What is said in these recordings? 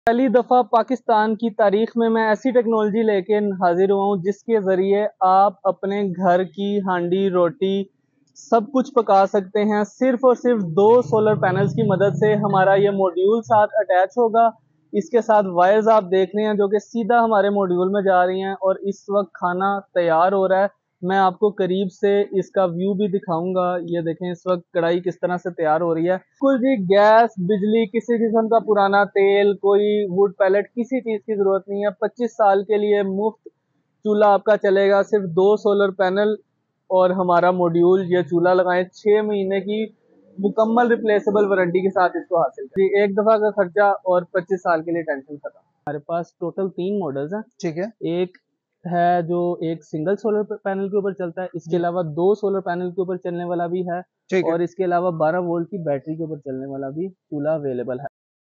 पहली दफा पाकिस्तान की तारीख में मैं ऐसी टेक्नोलॉजी लेके हाजिर हुआ हूँ जिसके जरिए आप अपने घर की हांडी रोटी सब कुछ पका सकते हैं। सिर्फ और सिर्फ 2 सोलर पैनल्स की मदद से हमारा ये मॉड्यूल साथ अटैच होगा। इसके साथ वायर्स आप देख रहे हैं जो कि सीधा हमारे मॉड्यूल में जा रही हैं और इस वक्त खाना तैयार हो रहा है। मैं आपको करीब से इसका व्यू भी दिखाऊंगा। ये देखें इस वक्त कढ़ाई किस तरह से तैयार हो रही है। बिल्कुल जी, गैस बिजली किसी किस्म का पुराना तेल कोई वुड पैलेट किसी चीज की जरूरत नहीं है। 25 साल के लिए मुफ्त चूल्हा आपका चलेगा। सिर्फ 2 सोलर पैनल और हमारा मॉड्यूल। ये चूल्हा लगाएं, 6 महीने की मुकम्मल रिप्लेसेबल वारंटी के साथ इसको हासिल करें। एक दफा का खर्चा और 25 साल के लिए टेंशन खत्म। हमारे पास टोटल 3 मॉडल्स हैं। ठीक है। एक है जो एक सिंगल सोलर पैनल के ऊपर चलता है। इसके अलावा 2 सोलर पैनल के ऊपर चलने वाला भी है और इसके अलावा 12 वोल्ट की बैटरी के ऊपर चलने वाला भी चूल्हा अवेलेबल है।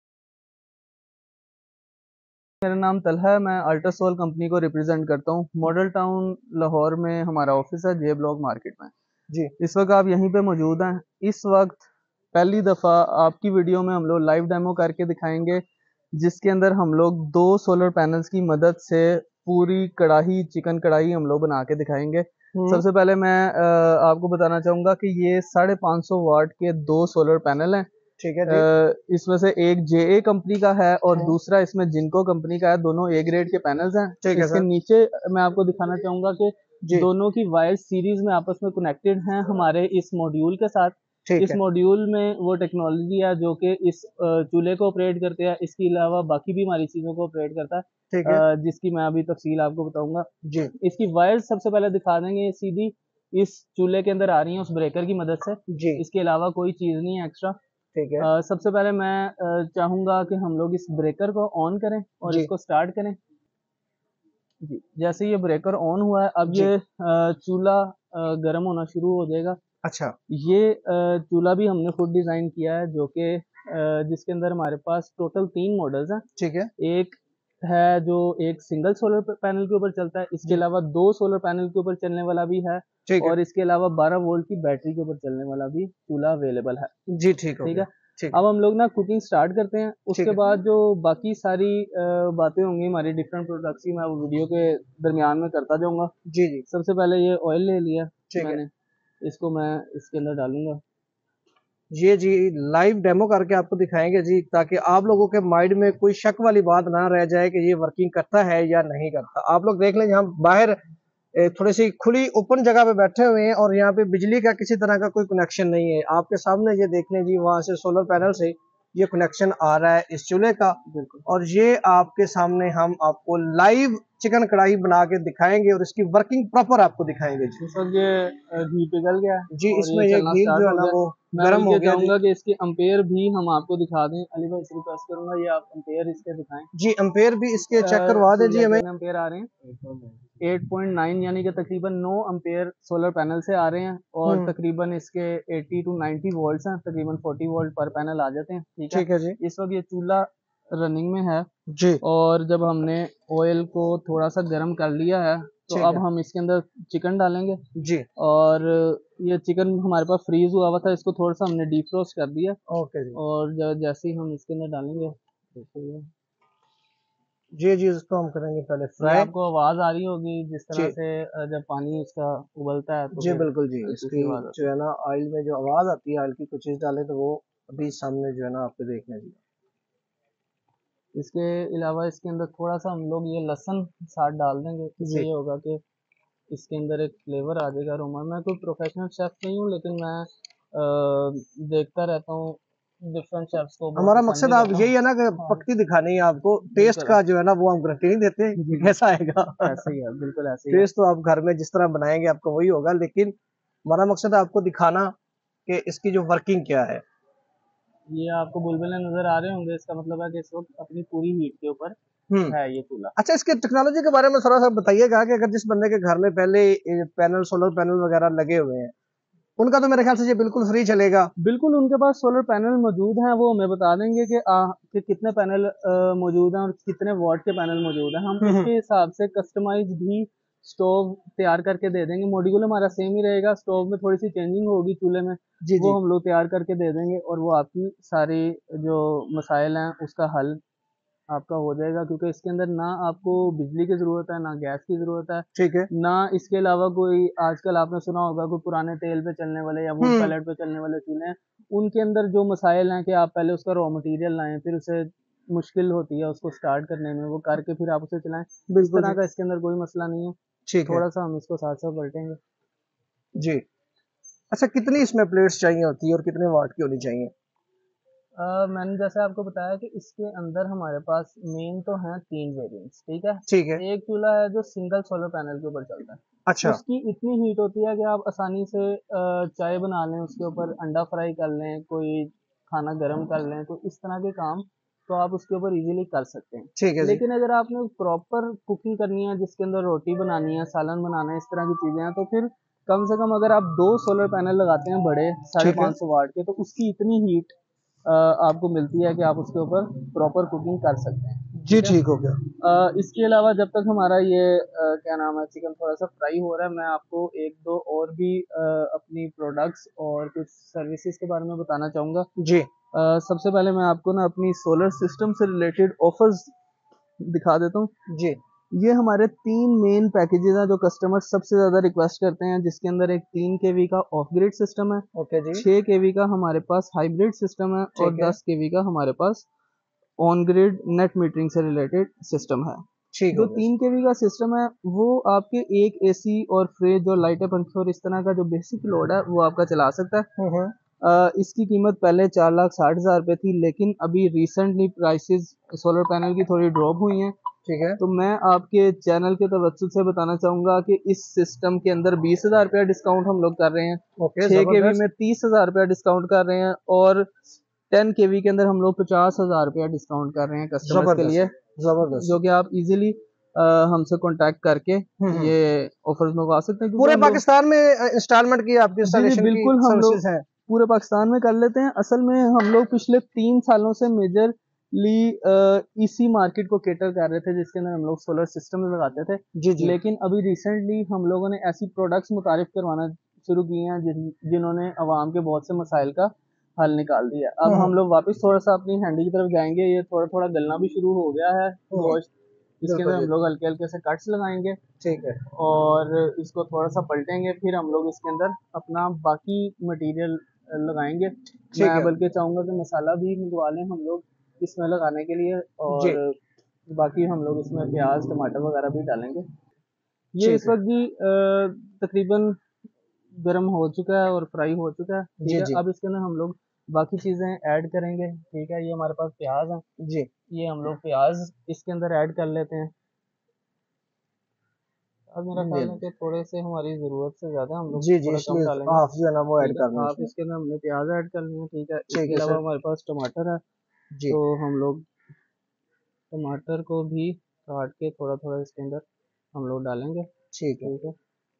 मेरा नाम तलहा है, मैं अल्ट्रासोल कंपनी को रिप्रेजेंट करता हूँ। मॉडल टाउन लाहौर में हमारा ऑफिस है, जे ब्लॉक मार्केट में जी। इस वक्त आप यहीं पे मौजूद हैं। इस वक्त पहली दफ़ा आपकी वीडियो में हम लोग लाइव डेमो करके दिखाएंगे जिसके अंदर हम लोग 2 सोलर पैनल्स की मदद से पूरी कढ़ाई चिकन कढ़ाई हम लोग बना के दिखाएंगे। सबसे पहले मैं आपको बताना चाहूँगा कि ये 550 वाट के 2 सोलर पैनल हैं। ठीक है जी। इसमें से एक JA कंपनी का है और दूसरा इसमें जिनको कंपनी का है। दोनों A ग्रेड के पैनल्स हैं। ठीक है इसके सर। नीचे मैं आपको दिखाना चाहूँगा कि दोनों की वायर सीरीज में आपस में कनेक्टेड हैं हमारे इस मॉड्यूल के साथ। इस मॉड्यूल में वो टेक्नोलॉजी है जो कि इस चूल्हे को ऑपरेट करते हैं। इसके अलावा बाकी भी हमारी चीज़ों को ऑपरेट करता है, जिसकी मैं अभी तफसील आपको बताऊंगा जी। इसकी वायर सबसे पहले दिखा देंगे, सीधी इस चूल्हे के अंदर आ रही है उस ब्रेकर की मदद से जी। इसके अलावा कोई चीज़ नहीं है एक्स्ट्रा। ठीक है। सबसे पहले मैं चाहूंगा कि हम लोग इस ब्रेकर को ऑन करें और इसको स्टार्ट करें जी। जैसे ये ब्रेकर ऑन हुआ है, अब ये चूल्हा गर्म होना शुरू हो जाएगा। अच्छा। ये चूल्हा भी हमने खुद डिजाइन किया है जो कि जिसके अंदर हमारे पास टोटल 3 मॉडल्स हैं। ठीक है। एक है जो एक सिंगल सोलर पैनल के ऊपर चलता है। इसके अलावा 2 सोलर पैनल के ऊपर चलने वाला भी है और इसके अलावा 12 वोल्ट की बैटरी के ऊपर चलने वाला भी चूल्हा अवेलेबल है जी। ठीक है। अब हम लोग ना कुकिंग स्टार्ट करते हैं। उसके बाद जो बाकी सारी बातें होंगी हमारी डिफरेंट प्रोडक्ट्स की, मैं वो वीडियो के दरमियान में करता जाऊंगा जी जी। सबसे पहले ये ऑयल ले लिया मैंने, इसको मैं इसके अंदर डालूंगा। ये जी लाइव डेमो करके आपको दिखाएंगे जी, ताकि आप लोगों के माइंड में कोई शक वाली बात ना रह जाए कि ये वर्किंग करता है या नहीं करता। आप लोग देख लें, हम बाहर थोड़ी सी खुली ओपन जगह पे बैठे हुए हैं और यहाँ पे बिजली का किसी तरह का कोई कनेक्शन नहीं है। आपके सामने ये देख लें जी, वहां से सोलर पैनल से ये कनेक्शन आ रहा है इस चूल्हे का और ये आपके सामने हम आपको लाइव चिकन कढ़ाई बना के दिखाएंगे और इसकी वर्किंग प्रॉपर आपको दिखाएंगे जी। सर ये घी पिघल गया जी, इसमें ये घी जो है ना वो गर्म हो गया। चाहूंगा कि इसके अम्पेयर भी हम आपको दिखा दें। अली भाई से रिक्वेस्ट करूंगा ये आप अम्पेयर इसके दिखाएं जी। अम्पेयर भी इसके चेक करवा दें जी हमें। अम्पेयर आ रहे हैं 8.9 यानी कि तकरीबन 9 अम्पेयर सोलर पैनल से आ रहे हैं और तकरीबन इसके 80 to 90 वोल्ट हैं। तकरीबन 40 वोल्ट पर पैनल आ जाते हैं। ठीक है जी। इस वक्त ये चूल्हा रनिंग में है जी और जब हमने ऑयल को थोड़ा सा गर्म कर लिया है तो अब हम इसके अंदर चिकन डालेंगे जी। और ये चिकन हमारे पास फ्रीज हुआ हुआ था, इसको थोड़ा सा हमने डीफ्रोस्ट कर दिया। ओके जी। और जैसे ही हम इसके अंदर डालेंगे जी जी, इसको हम करेंगे पहले फ्राई। आपको आवाज आ रही होगी जिस तरह से जब पानी इसका उबलता है तो जी बिल्कुल जी। इसकी जो है ना ऑयल में जो आवाज आती है, ऑयल की कुछ चीज डाले तो वो अभी सामने जो है ना आपको देखने दी। इसके अलावा इसके अंदर थोड़ा सा हम लोग ये लहसुन साथ डाल देंगे। इससे ये होगा कि इसके अंदर एक फ्लेवर आ जाएगा अरोमा। मैं कोई प्रोफेशनल शेफ नहीं हूँ लेकिन मैं देखता रहता हूँ डिफरेंट शेफ्स को। हमारा मकसद आप यही है ना कि पक्की दिखानी है आपको। टेस्ट का जो है ना वो हम गारंटी नहीं देते कैसा आएगा। ऐसे ही है, बिल्कुल ऐसे ही। टेस्ट तो आप घर में जिस तरह बनाएंगे आपको वही होगा, लेकिन हमारा मकसद है आपको दिखाना कि इसकी जो वर्किंग क्या है। ये आपको बुलबुले नजर आ रहे होंगे, इसका मतलब है कि इस वक्त अपनी पूरी हीट के ऊपर है ये चूल्हा। अच्छा, इसके टेक्नोलॉजी के बारे में थोड़ा सा बताइएगा कि अगर जिस बंदे के घर में पहले पैनल सोलर पैनल वगैरह लगे हुए हैं उनका तो मेरे ख्याल से ये बिल्कुल फ्री चलेगा। बिल्कुल, उनके पास सोलर पैनल मौजूद हैं, वो हमें बता देंगे कि कितने पैनल मौजूद हैं और कितने वाट के पैनल मौजूद हैं। हम इसके हिसाब से कस्टमाइज भी स्टोव तैयार करके दे देंगे। मॉड्यूल हमारा सेम ही रहेगा, स्टोव में थोड़ी सी चेंजिंग होगी चूल्हे में जी, वो हम लोग तैयार करके दे देंगे और वो आपकी सारी जो मसाइल हैं उसका हल आपका हो जाएगा, क्योंकि इसके अंदर ना आपको बिजली की ज़रूरत है, ना गैस की ज़रूरत है, ठीक है। ना इसके अलावा कोई आजकल आपने सुना होगा कोई पुराने तेल पे चलने वाले या वुड हम्म। पैलेट पे चलने वाले चूल्हे हैं, उनके अंदर जो मसाइल हैं कि आप पहले उसका रॉ मटेरियल लाएँ, फिर उसे मुश्किल होती है उसको स्टार्ट करने में, वो करके फिर आप उसे चलाएँ। इस बिल्कुल तरह जी। का इसके अंदर कोई मसला नहीं है, ठीक है। थोड़ा-सा हम इसको साथ-साथ पलटेंगे। जी। अच्छा, कितनी इसमें प्लेट्स चाहिए होती है और कितने वाट की होनी चाहिए? मैंने जैसे आपको बताया कि इसके अंदर हमारे पास मेन तो हैं 3 वेरिएंट्स, ठीक है? ठीक है। एक चूल्हा है जो सिंगल सोलर पैनल के ऊपर चलता है। अच्छा। उसकी इतनी हीट होती है कि आप आसानी से चाय बना लें, उसके ऊपर अंडा फ्राई कर लें, कोई खाना गरम कर लें, तो इस तरह के काम तो आप उसके ऊपर ईज़िली कर सकते हैं। ठीक है जी। लेकिन अगर आपने प्रॉपर कुकिंग करनी है जिसके अंदर रोटी बनानी है, सालन बनाना है, इस तरह की चीज़ें हैं, तो फिर कम से कम अगर आप 2 सोलर पैनल लगाते हैं बड़े ठीक है। 550 वाट के, तो उसकी इतनी हीट आपको मिलती है कि आप उसके ऊपर प्रॉपर कुकिंग कर सकते हैं, जी, ठीक है? ठीक हो गया। इसके अलावा जब तक हमारा ये क्या नाम है चिकन थोड़ा-सा फ्राई हो रहा है, मैं आपको 1-2 और भी अपनी प्रोडक्ट्स और कुछ सर्विसेज़ के बारे में बताना चाहूँगा। जी। सबसे पहले मैं आपको ना अपनी सोलर सिस्टम से रिलेटेड ऑफ़र्स दिखा देता हूँ। जी। ये हमारे 3 मेन पैकेजेज़ हैं जो कस्टमर सबसे ज़्यादा रिक्वेस्ट करते हैं, जिसके अंदर एक 3 केवी का ऑफ ग्रिड सिस्टम है, ओके जी। 6 केवी का हमारे पास हाइब्रिड सिस्टम है और ठीक है। 10 केवी का हमारे पास ऑन ग्रिड नेट मीटरिंग से रिलेटेड सिस्टम है। ठीक जो हो गया 3 सर। केवी का सिस्टम है वो आपके एक एसी और फ्रिज और लाइटें पंखे और इस तरह का जो बेसिक लोड है वो आपका चला सकता है। हुँ। इसकी कीमत पहले 4,60,000 रुपए थी, लेकिन अभी रिसेंटली प्राइसेस सोलर पैनल की थोड़ी ड्रॉप हुई हैं। ठीक है। तो मैं आपके चैनल के तवज्जुह से बताना चाहूँगा कि इस सिस्टम के अंदर 20,000 रुपया डिस्काउंट हम लोग कर रहे हैं। ओके, 6 केवी ज़बरदस्त। में 30,000 रुपया डिस्काउंट कर रहे हैं और 10 केवी के अंदर हम लोग 50,000 रुपया डिस्काउंट कर रहे हैं कस्टमर्स के ज़बरदस्त, लिए, ज़बरदस्त। जो कि आप इजीली हमसे कांटेक्ट करके हुँ। ये ऑफर्स मंगवा सकते हैं, क्योंकि पूरे हम लोग पाकिस्तान में इंस्टॉलमेंट की आपकी जी जी इंस्टॉलेशन की बिल्कुल हम लोग सर्विसेज हैं? पूरे पाकिस्तान में कर लेते हैं। असल में हम लोग पिछले 3 सालों से मेजरली इसी मार्केट को कैटर कर रहे थे जिसके अंदर हम लोग सोलर सिस्टम लगाते थे। जी, जी। लेकिन अभी रिसेंटली हम लोगों ने ऐसी प्रोडक्ट्स मुतारिफ करवाना शुरू किए हैं जिन्होंने अवाम के बहुत से मसाइल का हल निकाल दिया। अब हम हुँ। लोग वापस थोड़ा-सा अपनी हैंडी की तरफ जाएँगे। ये थोड़ा-थोड़ा गलना भी शुरू हो गया है हुँ। गोश्त। इसके बिल्कुल अंदर हम जी। लोग हल्के-हल्के से कट्स लगाएँगे ठीक है। और इसको थोड़ा-सा पलटेंगे, फिर हम लोग इसके अंदर अपना बाकी मटीरियल लगाएँगे। ठीक मैं है। बल्कि चाहूँगा कि मसाला भी मंगवा लें हम लोग इसमें लगाने के लिए जी। और बाकी हम लोग इसमें प्याज़, टमाटर वगैरह भी डालेंगे। ये इस ठीक है। वक़्त भी तकरीबन गरम हो चुका है और फ्राई हो चुका है, ठीक जी, है? जी। अब इसके अंदर हम लोग बाकी चीज़ें ऐड करेंगे, ठीक है? ये हमारे पास प्याज़ हैं, जी। ये हम लोग प्याज़ इसके अंदर ऐड कर लेते हैं। अब मेरा जी, ख़्याल है कि थोड़े से हमारी ज़रूरत से ज़्यादा हम लोग जी, जी, थोड़ा कम इसलिए डालेंगे, हाफ जो है ना वो ऐड ठीक है? करना है हाफ़ उसमें। इसके अंदर हमने प्याज़ ऐड कर लिए हैं, ठीक है? ठीक इसके है अलावा सर। हमारे पास टमाटर है, जी। तो हम लोग टमाटर को भी काट के थोड़ा-थोड़ा इसके अंदर हम लोग डालेंगे, ठीक है। ठीक है?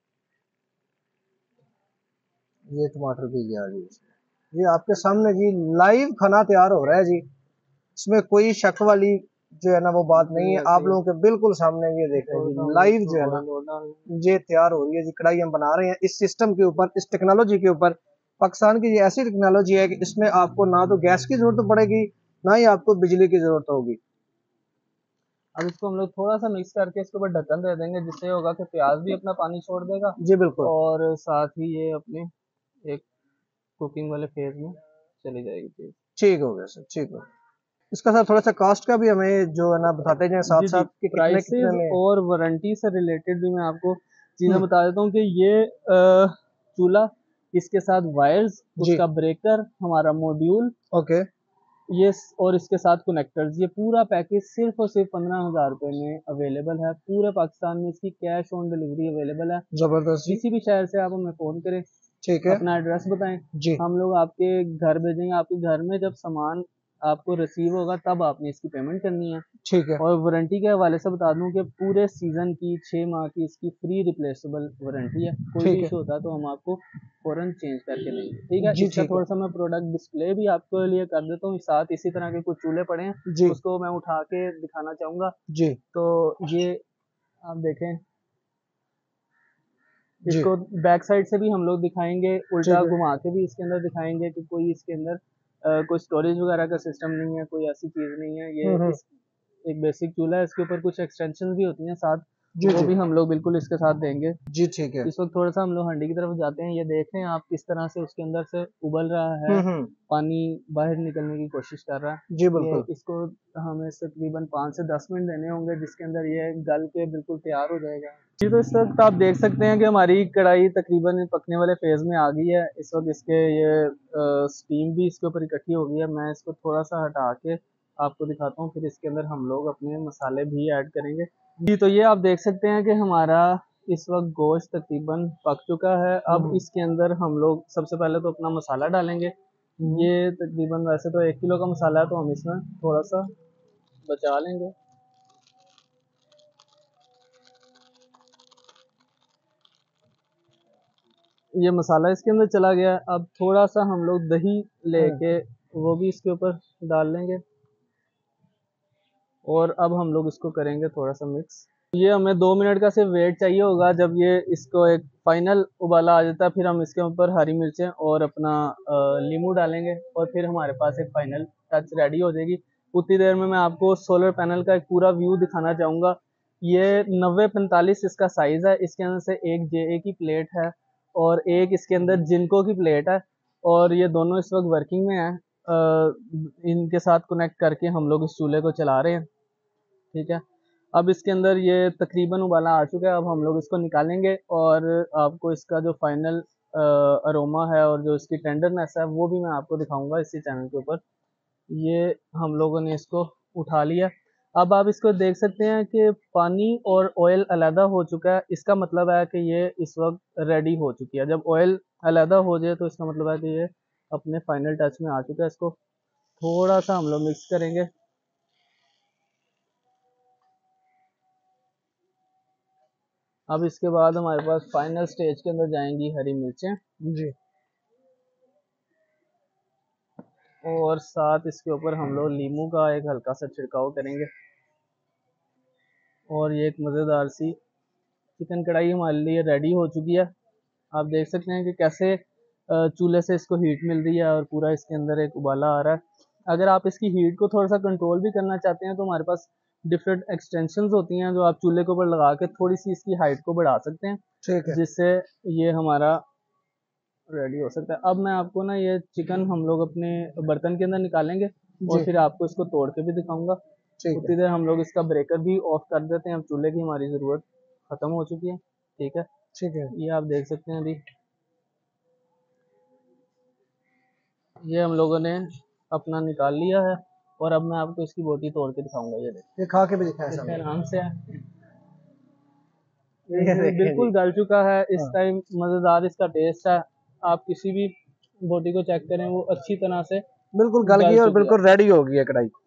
ये टमाटर भी गया जी इसमें। ये आपके सामने जी लाइव खाना तैयार हो रहा है जी। इसमें कोई शक वाली जो है ना वो बात जी, नहीं है। आप ऐसे ही लोगों के बिल्कुल सामने ये देख रहे हैं थोड़ा-सा जी, हम लोग लाइव इसमें जो है ना ऑयल और डाल ये तैयार हो रही है जी। कढ़ाई हम बना रहे हैं इस सिस्टम के ऊपर, इस टेक्नोलॉजी के ऊपर। पाकिस्तान की ये ऐसी टेक्नोलॉजी है कि इसमें आपको ना तो गैस की ज़रूरत पड़ेगी, ना ही आपको बिजली की ज़रूरत होगी। अब इसको हम लोग थोड़ा-सा मिक्स करके इसके ऊपर ढक्कन दे देंगे, जिससे ये होगा कि प्याज़ भी अपना पानी छोड़ देगा जी, बिल्कुल। और साथ ही ये अपने एक कुकिंग वाले फेज़ में चली जाएगी चीज़। ठीक हो गया सर, ठीक हो गया। इसका सर थोड़ा-सा कॉस्ट का भी हमें जो है ना बताते जाएँ जी, जी। साथ-साथ कि कितने-कितने प्राइसेज़ में। और वारंटी से रिलेटेड भी मैं आपको चीज़ें हुँ। बता देता हूँ कि ये चूल्हा, इसके साथ वायर्स, जी। उसका ब्रेकर, हमारा मॉड्यूल, ओके। ये और इसके साथ कनेक्टर्स, ये पूरा पैकेज सिर्फ़ और सिर्फ़ 15,000 रुपए में अवेलेबल है। पूरे पाकिस्तान में इसकी कैश ऑन डिलीवरी अवेलेबल है। ज़बरदस्त जी। किसी भी शहर से आप हमें फ़ोन करें, ठीक है। अपना एड्रेस बताएँ, जी। हम लोग आपके घर भेजेंगे। आपके घर में जब सामान आपको रिसीव होगा तब आपने इसकी पेमेंट करनी है। ठीक है। और वारंटी के हवाले से बता दूँ कि पूरे सीज़न की 6 माह की इसकी फ्री रिप्लेसेबल वारंटी है। कोई भी ठीक है। इश्यू होता है तो हम आपको फ़ौरन चेंज करके देंगे, ठीक है? जी, इसका ठीक है। थोड़ा-सा मैं प्रोडक्ट डिस्प्ले भी आपके लिए कर देता हूँ, साथ इसी तरह के कुछ चूल्हे पड़े हैं, जी। उसको मैं उठा के दिखाना चाहूँगा। जी। तो ये आप देखें, जी। इसको बैक साइड से भी हम लोग दिखाएँगे, उल्टा ठीक है। घुमा के भी इसके अंदर दिखाएँगे कि कोई इसके अंदर कोई स्टोरेज वगैरह का सिस्टम नहीं है, कोई ऐसी चीज़ नहीं है। ये हुँ, हुँ। इस एक बेसिक चूल्हा है, इसके ऊपर कुछ एक्सटेंशन भी होती हैं साथ, जी वो जी भी हम लोग बिल्कुल इसके साथ देंगे। जी ठीक है। इस वक्त थोड़ा सा हम लोग हांडी की तरफ जाते हैं, ये देख रहे हैं आप किस तरह से उसके अंदर से उबल रहा है, हम्म। पानी बाहर निकलने की कोशिश कर रहा है। जी ये बिल्कुल। इसको हमें तकरीबन 5 से 10 मिनट देने होंगे, जिसके अंदर ये गल के बिल्कुल तैयार हो जाएगा। जी तो इस वक्त आप देख सकते हैं कि हमारी कढ़ाई तकरीबन पकने वाले फेज में आ गई है। इस वक्त इसके ये स्टीम भी इसके ऊपर इकट्ठी हो गई है। मैं इसको थोड़ा सा हटा के आपको दिखाता हूँ, फिर इसके अंदर हम लोग अपने मसाले भी ऐड करेंगे। जी तो ये आप देख सकते हैं कि हमारा इस वक्त गोश्त तकरीबन पक चुका है। अब इसके अंदर हम लोग सबसे पहले तो अपना मसाला डालेंगे। ये तकरीबन वैसे तो 1 किलो का मसाला है, तो हम इसमें थोड़ा सा बचा लेंगे। ये मसाला इसके अंदर चला गया। अब थोड़ा सा हम लोग दही लेके वो भी इसके ऊपर डाल लेंगे, और अब हम लोग इसको करेंगे थोड़ा सा मिक्स। ये हमें 2 मिनट का सिर्फ वेट चाहिए होगा। जब ये इसको एक फाइनल उबाला आ जाता है, फिर हम इसके ऊपर हरी मिर्चें और अपना नींबू डालेंगे, और फिर हमारे पास एक फाइनल टच रेडी हो जाएगी। उतनी देर में मैं आपको सोलर पैनल का एक पूरा व्यू दिखाना चाहूँगा। ये 90-45 इसका साइज़ है। इसके अंदर से एक JA की प्लेट है और एक इसके अंदर जिनको की प्लेट है, और ये दोनों इस वक्त वर्किंग में है। इनके साथ कनेक्ट करके हम लोग इस चूल्हे को चला रहे हैं, ठीक है। अब इसके अंदर ये तकरीबन उबाला आ चुका है। अब हम लोग इसको निकालेंगे, और आपको इसका जो फाइनल अरोमा है और जो इसकी टेंडरनेस है वो भी मैं आपको दिखाऊंगा इसी चैनल के ऊपर। ये हम लोगों ने इसको उठा लिया। अब आप इसको देख सकते हैं कि पानी और ऑयल अलहदा हो चुका है। इसका मतलब है कि ये इस वक्त रेडी हो चुकी है। जब ऑयल अलहदा हो जाए तो इसका मतलब है कि ये अपने फाइनल टच में आ चुका है। इसको थोड़ा सा हम लोग मिक्स करेंगे। अब इसके बाद हमारे पास फाइनल स्टेज के अंदर जाएंगी हरी मिर्चें जी और साथ इसके ऊपर हम लोग नींबू का एक हल्का सा छिड़काव करेंगे। और ये एक मज़ेदार सी चिकन कढ़ाई हमारे लिए रेडी हो चुकी है। आप देख सकते हैं कि कैसे चूल्हे से इसको हीट मिल रही है और पूरा इसके अंदर एक उबाला आ रहा है। अगर आप इसकी हीट को थोड़ा सा कंट्रोल भी करना चाहते हैं तो हमारे पास डिफरेंट एक्सटेंशंस होती हैं जो आप चूल्हे के ऊपर लगा के थोड़ी सी इसकी हाइट को बढ़ा सकते हैं, ठीक है। जिससे ये हमारा रेडी हो सकता है। अब मैं आपको ना ये चिकन हम लोग अपने बर्तन के अंदर निकालेंगे और फिर आपको इसको तोड़ के भी दिखाऊंगा। ठीक उतनी है। देर हम लोग इसका ब्रेकर भी ऑफ कर देते हैं। अब चूल्हे की हमारी ज़रूरत ख़त्म हो चुकी है, ठीक है। ठीक है। ये आप देख सकते हैं अभी ये हम लोगों ने अपना निकाल लिया है, और अब मैं आपको इसकी बोटी तोड़ के दिखाऊंगा। ये देखिए, ये खा के भी दिखाया देखिए सामने। आराम से है। ये देखिए बिल्कुल जी। गल चुका है। इस हाँ। टाइम मज़ेदार इसका टेस्ट है। आप किसी भी बोटी को चेक करें, वो अच्छी तरह से बिल्कुल गल गल गई और चुकी है। बिल्कुल रेडी हो गई है कढ़ाई।